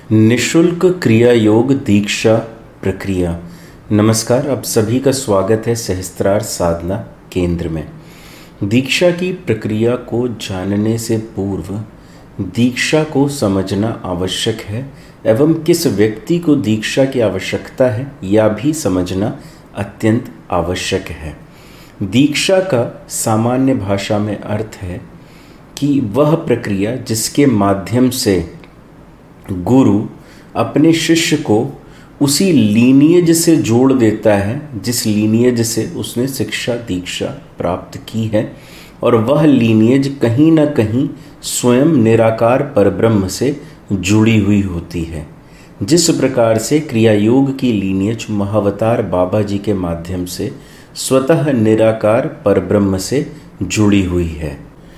निशुल्क क्रिया योग दीक्षा प्रक्रिया। नमस्कार, आप सभी का स्वागत है सहस्त्रार साधना केंद्र में। दीक्षा की प्रक्रिया को जानने से पूर्व दीक्षा को समझना आवश्यक है एवं किस व्यक्ति को दीक्षा की आवश्यकता है यह भी समझना अत्यंत आवश्यक है। दीक्षा का सामान्य भाषा में अर्थ है कि वह प्रक्रिया जिसके माध्यम से गुरु अपने शिष्य को उसी लीनियज से जोड़ देता है जिस लीनियज से उसने शिक्षा दीक्षा प्राप्त की है, और वह लीनियज कहीं न कहीं स्वयं निराकार परब्रह्म से जुड़ी हुई होती है। जिस प्रकार से क्रिया योग की लीनियज महावतार बाबा जी के माध्यम से स्वतः निराकार परब्रह्म से जुड़ी हुई है।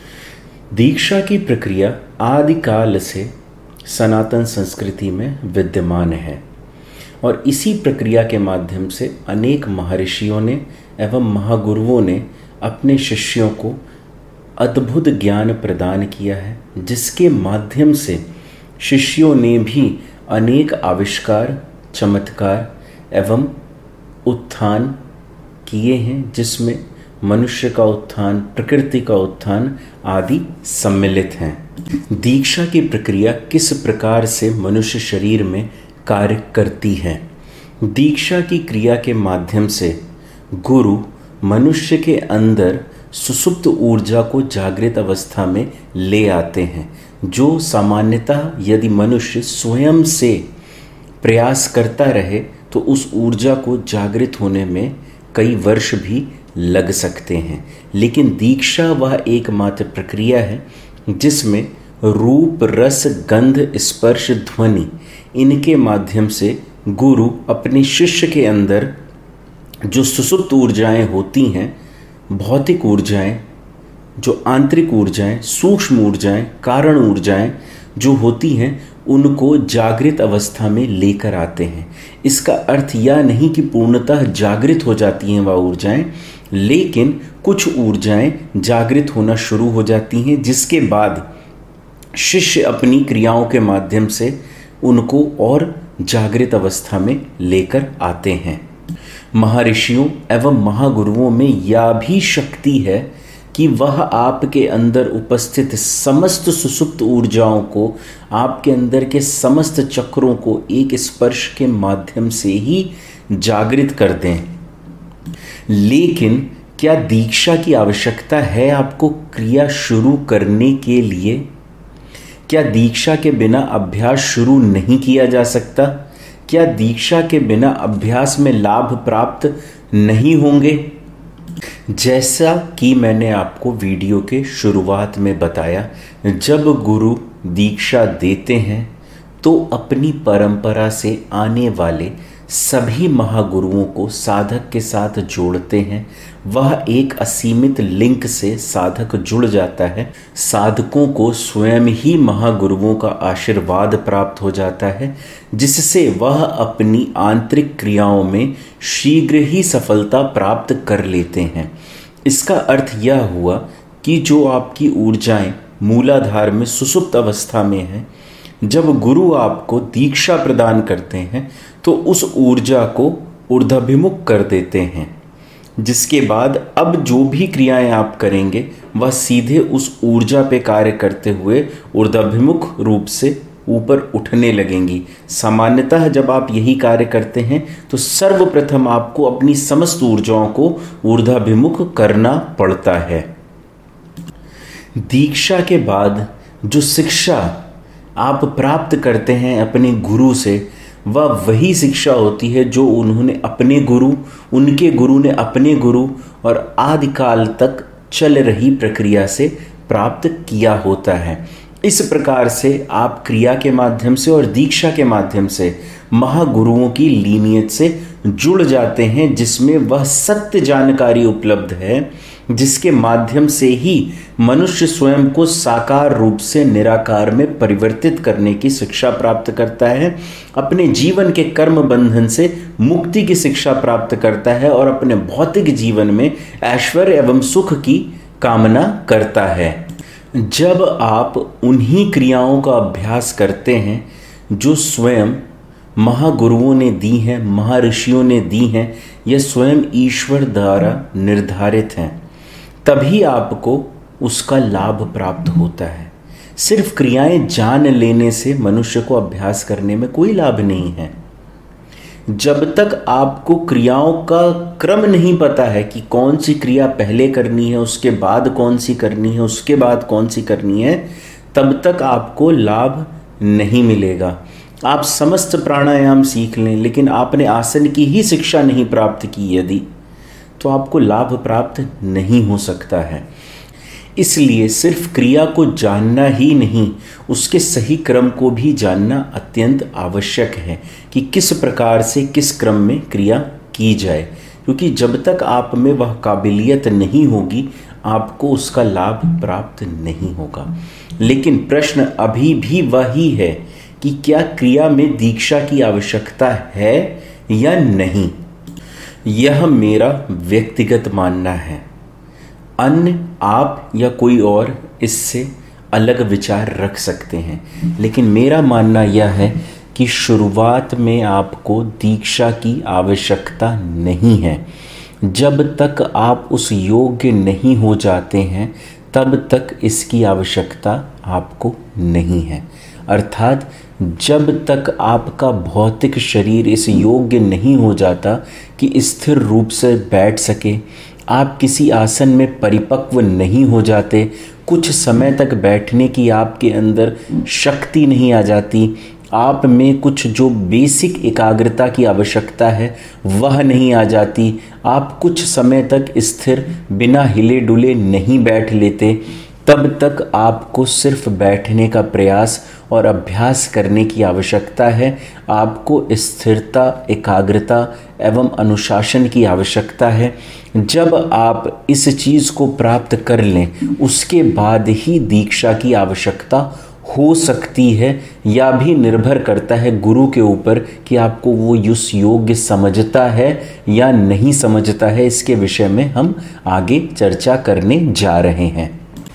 दीक्षा की प्रक्रिया आदिकाल से सनातन संस्कृति में विद्यमान है और इसी प्रक्रिया के माध्यम से अनेक महर्षियों ने एवं महागुरुओं ने अपने शिष्यों को अद्भुत ज्ञान प्रदान किया है, जिसके माध्यम से शिष्यों ने भी अनेक आविष्कार, चमत्कार एवं उत्थान किए हैं, जिसमें मनुष्य का उत्थान, प्रकृति का उत्थान आदि सम्मिलित हैं। दीक्षा की प्रक्रिया किस प्रकार से मनुष्य शरीर में कार्य करती है? दीक्षा की क्रिया के माध्यम से गुरु मनुष्य के अंदर सुसुप्त ऊर्जा को जागृत अवस्था में ले आते हैं, जो सामान्यतः यदि मनुष्य स्वयं से प्रयास करता रहे तो उस ऊर्जा को जागृत होने में कई वर्ष भी लग सकते हैं। लेकिन दीक्षा वह एकमात्र प्रक्रिया है जिसमें रूप, रस, गंध, स्पर्श, ध्वनि इनके माध्यम से गुरु अपने शिष्य के अंदर जो सुसुप्त ऊर्जाएं होती हैं, भौतिक ऊर्जाएं, जो आंतरिक ऊर्जाएं, सूक्ष्म ऊर्जाएं, कारण ऊर्जाएं जो होती हैं, उनको जागृत अवस्था में लेकर आते हैं। इसका अर्थ यह नहीं कि पूर्णतः जागृत हो जाती हैं वह ऊर्जाएं, लेकिन कुछ ऊर्जाएं जागृत होना शुरू हो जाती हैं, जिसके बाद शिष्य अपनी क्रियाओं के माध्यम से उनको और जागृत अवस्था में लेकर आते हैं। महर्षियों एवं महागुरुओं में यह भी शक्ति है कि वह आपके अंदर उपस्थित समस्त सुसुप्त ऊर्जाओं को, आपके अंदर के समस्त चक्रों को एक स्पर्श के माध्यम से ही जागृत कर दें। लेकिन क्या दीक्षा की आवश्यकता है आपको क्रिया शुरू करने के लिए? क्या दीक्षा के बिना अभ्यास शुरू नहीं किया जा सकता? क्या दीक्षा के बिना अभ्यास में लाभ प्राप्त नहीं होंगे? जैसा कि मैंने आपको वीडियो के शुरुआत में बताया, जब गुरु दीक्षा देते हैं तो अपनी परंपरा से आने वाले सभी महागुरुओं को साधक के साथ जोड़ते हैं। वह एक असीमित लिंक से साधक जुड़ जाता है। साधकों को स्वयं ही महागुरुओं का आशीर्वाद प्राप्त हो जाता है, जिससे वह अपनी आंतरिक क्रियाओं में शीघ्र ही सफलता प्राप्त कर लेते हैं। इसका अर्थ यह हुआ कि जो आपकी ऊर्जाएं मूलाधार में सुसुप्त अवस्था में हैं, जब गुरु आपको दीक्षा प्रदान करते हैं तो उस ऊर्जा को ऊर्ध्वाभिमुख कर देते हैं, जिसके बाद अब जो भी क्रियाएं आप करेंगे वह सीधे उस ऊर्जा पे कार्य करते हुए ऊर्ध्वाभिमुख रूप से ऊपर उठने लगेंगी। सामान्यतः जब आप यही कार्य करते हैं तो सर्वप्रथम आपको अपनी समस्त ऊर्जाओं को ऊर्ध्वाभिमुख करना पड़ता है। दीक्षा के बाद जो शिक्षा आप प्राप्त करते हैं अपने गुरु से, वह वही शिक्षा होती है जो उन्होंने अपने गुरु, उनके गुरु ने अपने गुरु और आदिकाल तक चल रही प्रक्रिया से प्राप्त किया होता है। इस प्रकार से आप क्रिया के माध्यम से और दीक्षा के माध्यम से महागुरुओं की लीनियज से जुड़ जाते हैं, जिसमें वह सत्य जानकारी उपलब्ध है, जिसके माध्यम से ही मनुष्य स्वयं को साकार रूप से निराकार में परिवर्तित करने की शिक्षा प्राप्त करता है, अपने जीवन के कर्म बंधन से मुक्ति की शिक्षा प्राप्त करता है और अपने भौतिक जीवन में ऐश्वर्य एवं सुख की कामना करता है। जब आप उन्हीं क्रियाओं का अभ्यास करते हैं जो स्वयं महागुरुओं ने दी हैं, महर्षियों ने दी हैं, यह स्वयं ईश्वर द्वारा निर्धारित हैं, तभी आपको उसका लाभ प्राप्त होता है। सिर्फ क्रियाएं जान लेने से मनुष्य को अभ्यास करने में कोई लाभ नहीं है। जब तक आपको क्रियाओं का क्रम नहीं पता है कि कौन सी क्रिया पहले करनी है, उसके बाद कौन सी करनी है, उसके बाद कौन सी करनी है, तब तक आपको लाभ नहीं मिलेगा। आप समस्त प्राणायाम सीख लें, लेकिन आपने आसन की ही शिक्षा नहीं प्राप्त की यदि, तो आपको लाभ प्राप्त नहीं हो सकता है। इसलिए सिर्फ क्रिया को जानना ही नहीं, उसके सही क्रम को भी जानना अत्यंत आवश्यक है कि किस प्रकार से किस क्रम में क्रिया की जाए, क्योंकि जब तक आप में वह काबिलियत नहीं होगी आपको उसका लाभ प्राप्त नहीं होगा। लेकिन प्रश्न अभी भी वही है कि क्या क्रिया में दीक्षा की आवश्यकता है या नहीं। यह मेरा व्यक्तिगत मानना है, अन्य आप या कोई और इससे अलग विचार रख सकते हैं, लेकिन मेरा मानना यह है कि शुरुआत में आपको दीक्षा की आवश्यकता नहीं है। जब तक आप उस योग्य नहीं हो जाते हैं तब तक इसकी आवश्यकता आपको नहीं है। अर्थात जब तक आपका भौतिक शरीर इस योग्य नहीं हो जाता कि स्थिर रूप से बैठ सके, आप किसी आसन में परिपक्व नहीं हो जाते, कुछ समय तक बैठने की आपके अंदर शक्ति नहीं आ जाती, आप में कुछ जो बेसिक एकाग्रता की आवश्यकता है वह नहीं आ जाती, आप कुछ समय तक स्थिर बिना हिले डुले नहीं बैठ लेते, तब तक आपको सिर्फ बैठने का प्रयास और अभ्यास करने की आवश्यकता है। आपको स्थिरता, एकाग्रता एवं अनुशासन की आवश्यकता है। जब आप इस चीज़ को प्राप्त कर लें उसके बाद ही दीक्षा की आवश्यकता हो सकती है, या भी निर्भर करता है गुरु के ऊपर कि आपको वो उस योग्य समझता है या नहीं समझता है। इसके विषय में हम आगे चर्चा करने जा रहे हैं।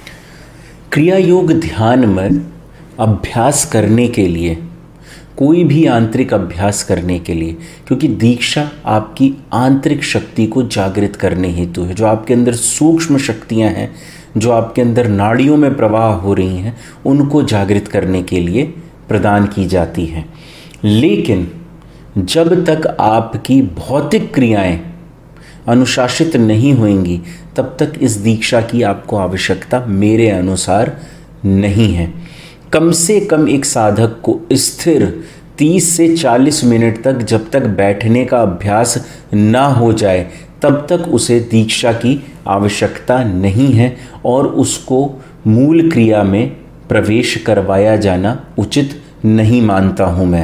क्रिया योग ध्यान में अभ्यास करने के लिए, कोई भी आंतरिक अभ्यास करने के लिए, क्योंकि दीक्षा आपकी आंतरिक शक्ति को जागृत करने हेतु है। जो आपके अंदर सूक्ष्म शक्तियां हैं, जो आपके अंदर नाड़ियों में प्रवाह हो रही हैं, उनको जागृत करने के लिए प्रदान की जाती हैं। लेकिन जब तक आपकी भौतिक क्रियाएं अनुशासित नहीं होंगी तब तक इस दीक्षा की आपको आवश्यकता मेरे अनुसार नहीं है। कम से कम एक साधक को स्थिर 30 से 40 मिनट तक जब तक बैठने का अभ्यास ना हो जाए तब तक उसे दीक्षा की आवश्यकता नहीं है, और उसको मूल क्रिया में प्रवेश करवाया जाना उचित नहीं मानता हूँ मैं।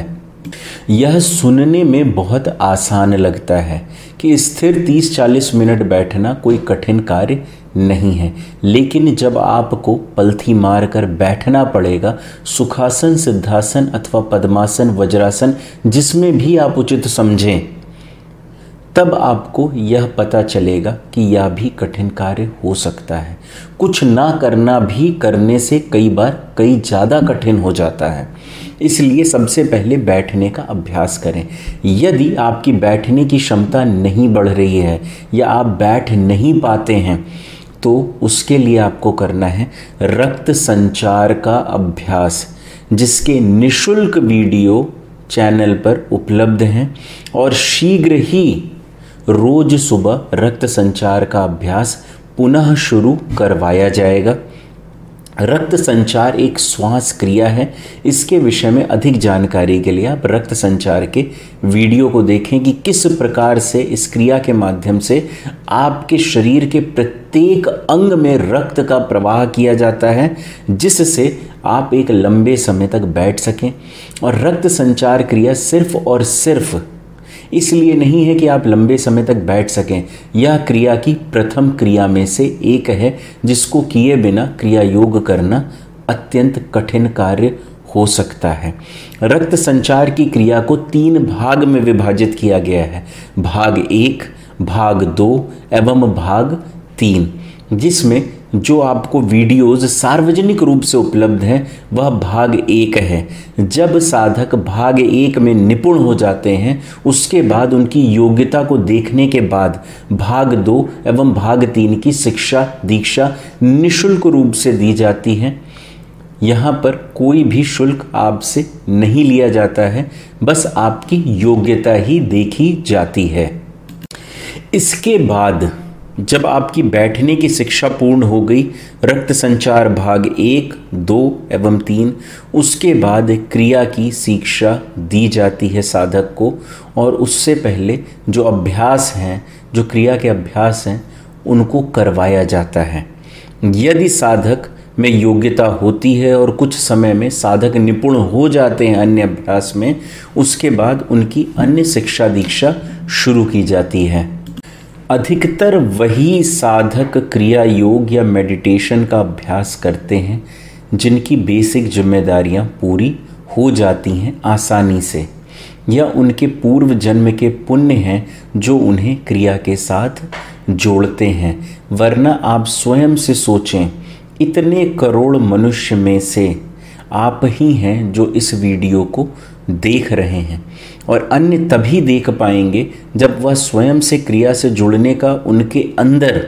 यह सुनने में बहुत आसान लगता है कि स्थिर 30-40 मिनट बैठना कोई कठिन कार्य नहीं है, लेकिन जब आपको पलथी मारकर बैठना पड़ेगा, सुखासन, सिद्धासन अथवा पद्मासन, वज्रासन, जिसमें भी आप उचित समझें, तब आपको यह पता चलेगा कि यह भी कठिन कार्य हो सकता है। कुछ ना करना भी करने से कई बार कई ज़्यादा कठिन हो जाता है। इसलिए सबसे पहले बैठने का अभ्यास करें। यदि आपकी बैठने की क्षमता नहीं बढ़ रही है या आप बैठ नहीं पाते हैं तो उसके लिए आपको करना है रक्त संचार का अभ्यास, जिसके निःशुल्क वीडियो चैनल पर उपलब्ध हैं, और शीघ्र ही रोज सुबह रक्त संचार का अभ्यास पुनः शुरू करवाया जाएगा। रक्त संचार एक श्वास क्रिया है। इसके विषय में अधिक जानकारी के लिए आप रक्त संचार के वीडियो को देखें कि किस प्रकार से इस क्रिया के माध्यम से आपके शरीर के प्रत्येक अंग में रक्त का प्रवाह किया जाता है, जिससे आप एक लंबे समय तक बैठ सकें। और रक्त संचार क्रिया सिर्फ और सिर्फ इसलिए नहीं है कि आप लंबे समय तक बैठ सकें, यह क्रिया की प्रथम क्रिया में से एक है जिसको किए बिना क्रिया योग करना अत्यंत कठिन कार्य हो सकता है। रक्त संचार की क्रिया को 3 भाग में विभाजित किया गया है, भाग 1, भाग 2 एवं भाग 3, जिसमें जो आपको वीडियोस सार्वजनिक रूप से उपलब्ध हैं वह भाग 1 है। जब साधक भाग 1 में निपुण हो जाते हैं उसके बाद उनकी योग्यता को देखने के बाद भाग 2 एवं भाग 3 की शिक्षा दीक्षा निःशुल्क रूप से दी जाती है। यहाँ पर कोई भी शुल्क आपसे नहीं लिया जाता है, बस आपकी योग्यता ही देखी जाती है। इसके बाद जब आपकी बैठने की शिक्षा पूर्ण हो गई, रक्त संचार भाग 1, 2 एवं 3, उसके बाद क्रिया की शिक्षा दी जाती है साधक को। और उससे पहले जो अभ्यास हैं, जो क्रिया के अभ्यास हैं, उनको करवाया जाता है। यदि साधक में योग्यता होती है और कुछ समय में साधक निपुण हो जाते हैं अन्य अभ्यास में, उसके बाद उनकी अन्य शिक्षा दीक्षा शुरू की जाती है। अधिकतर वही साधक क्रिया योग या मेडिटेशन का अभ्यास करते हैं जिनकी बेसिक जिम्मेदारियां पूरी हो जाती हैं आसानी से, या उनके पूर्व जन्म के पुण्य हैं जो उन्हें क्रिया के साथ जोड़ते हैं। वरना आप स्वयं से सोचें, इतने करोड़ मनुष्य में से आप ही हैं जो इस वीडियो को देख रहे हैं, और अन्य तभी देख पाएंगे जब वह स्वयं से क्रिया से जुड़ने का उनके अंदर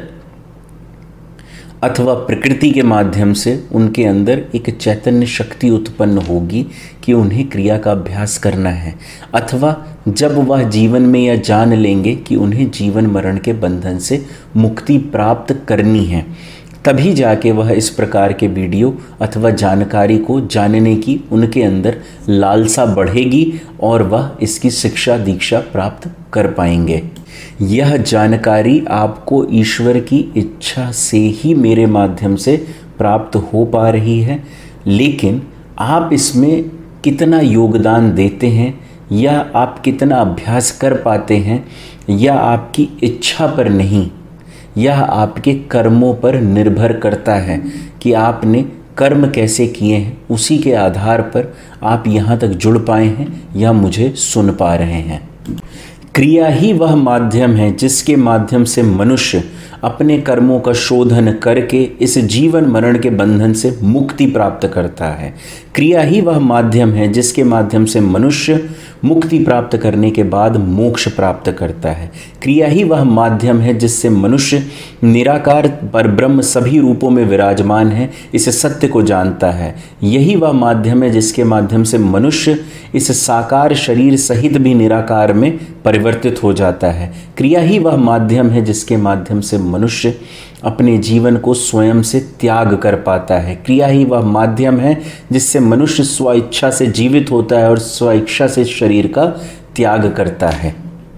अथवा प्रकृति के माध्यम से उनके अंदर एक चैतन्य शक्ति उत्पन्न होगी कि उन्हें क्रिया का अभ्यास करना है, अथवा जब वह जीवन में यह जान लेंगे कि उन्हें जीवन मरण के बंधन से मुक्ति प्राप्त करनी है, तभी जाके वह इस प्रकार के वीडियो अथवा जानकारी को जानने की उनके अंदर लालसा बढ़ेगी और वह इसकी शिक्षा दीक्षा प्राप्त कर पाएंगे। यह जानकारी आपको ईश्वर की इच्छा से ही मेरे माध्यम से प्राप्त हो पा रही है, लेकिन आप इसमें कितना योगदान देते हैं या आप कितना अभ्यास कर पाते हैं, यह आपकी इच्छा पर नहीं, यह आपके कर्मों पर निर्भर करता है कि आपने कर्म कैसे किए हैं। उसी के आधार पर आप यहाँ तक जुड़ पाए हैं या मुझे सुन पा रहे हैं। क्रिया ही वह माध्यम है जिसके माध्यम से मनुष्य अपने कर्मों का शोधन करके इस जीवन मरण के बंधन से मुक्ति प्राप्त करता है। क्रिया ही वह माध्यम है जिसके माध्यम से मनुष्य मुक्ति प्राप्त करने के बाद मोक्ष प्राप्त करता है। क्रिया ही वह माध्यम है जिससे मनुष्य निराकार परब्रह्म सभी रूपों में विराजमान है इस सत्य को जानता है। यही वह माध्यम है जिसके माध्यम से मनुष्य इस साकार शरीर सहित भी निराकार में परिवर्तित हो जाता है। क्रिया ही वह माध्यम है जिसके माध्यम से मनुष्य अपने जीवन को स्वयं से त्याग कर पाता है। क्रिया ही वह माध्यम है जिससे मनुष्य स्व इच्छा से जीवित होता है और स्व इच्छा से शरीर का त्याग करता है।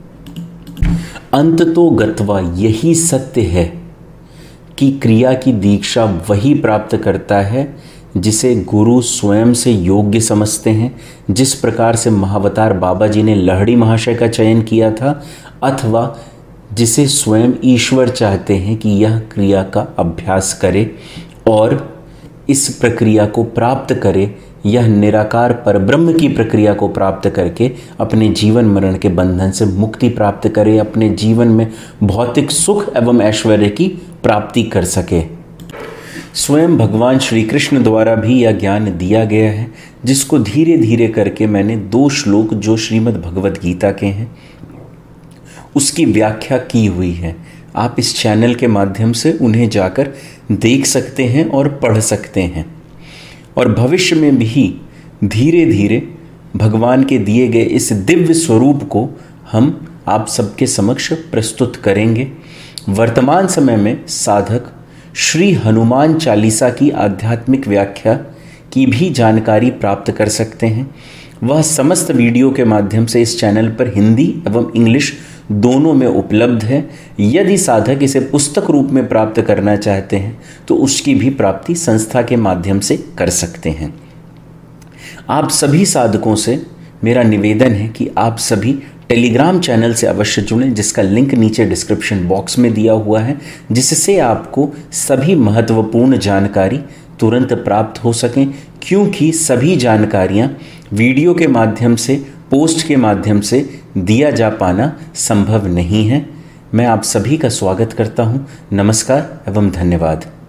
अंत तो गत्वा यही सत्य है कि क्रिया की दीक्षा वही प्राप्त करता है जिसे गुरु स्वयं से योग्य समझते हैं। जिस प्रकार से महावतार बाबा जी ने लहड़ी महाशय का चयन किया था, अथवा जिसे स्वयं ईश्वर चाहते हैं कि यह क्रिया का अभ्यास करे और इस प्रक्रिया को प्राप्त करे, यह निराकार परब्रह्म की प्रक्रिया को प्राप्त करके अपने जीवन मरण के बंधन से मुक्ति प्राप्त करे, अपने जीवन में भौतिक सुख एवं ऐश्वर्य की प्राप्ति कर सके। स्वयं भगवान श्री कृष्ण द्वारा भी यह ज्ञान दिया गया है, जिसको धीरे धीरे करके मैंने 2 श्लोक जो श्रीमद् भगवद गीता के हैं उसकी व्याख्या की हुई है। आप इस चैनल के माध्यम से उन्हें जाकर देख सकते हैं और पढ़ सकते हैं, और भविष्य में भी धीरे धीरे भगवान के दिए गए इस दिव्य स्वरूप को हम आप सबके समक्ष प्रस्तुत करेंगे। वर्तमान समय में साधक श्री हनुमान चालीसा की आध्यात्मिक व्याख्या की भी जानकारी प्राप्त कर सकते हैं। वह समस्त वीडियो के माध्यम से इस चैनल पर हिंदी एवं इंग्लिश दोनों में उपलब्ध है। यदि साधक इसे पुस्तक रूप में प्राप्त करना चाहते हैं तो उसकी भी प्राप्ति संस्था के माध्यम से कर सकते हैं। आप सभी साधकों से मेरा निवेदन है कि आप सभी टेलीग्राम चैनल से अवश्य जुड़ें, जिसका लिंक नीचे डिस्क्रिप्शन बॉक्स में दिया हुआ है, जिससे आपको सभी महत्वपूर्ण जानकारी तुरंत प्राप्त हो सकें, क्योंकि सभी जानकारियां वीडियो के माध्यम से, पोस्ट के माध्यम से दिया जा पाना संभव नहीं है। मैं आप सभी का स्वागत करता हूं। नमस्कार एवं धन्यवाद।